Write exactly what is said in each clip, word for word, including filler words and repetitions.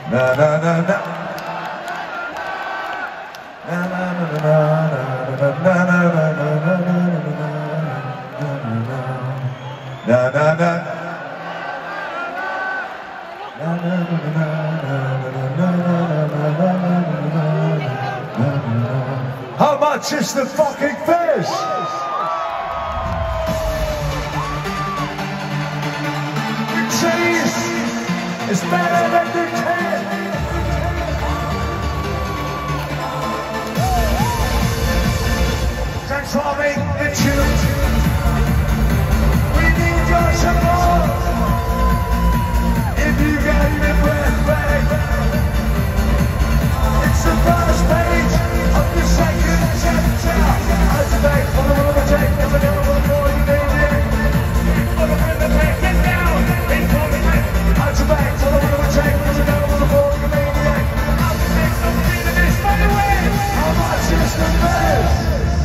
Na na na na. Na na na na na na na na na na. How much is the fucking fish? Cheese is better than the can. Transforming the tune. We need your support. If you got the breath back, it's the first page of the second chapter. How's it back for the rubber take? Never know what more you need it. For the rhythm, get down. How's it back for the rubber take? Never know what more you need it. I'll take some feet of this money away. How much is the best?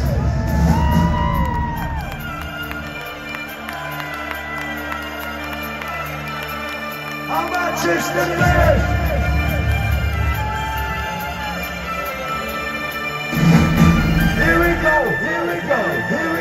How much is the best? Here we go, here we go, here we go.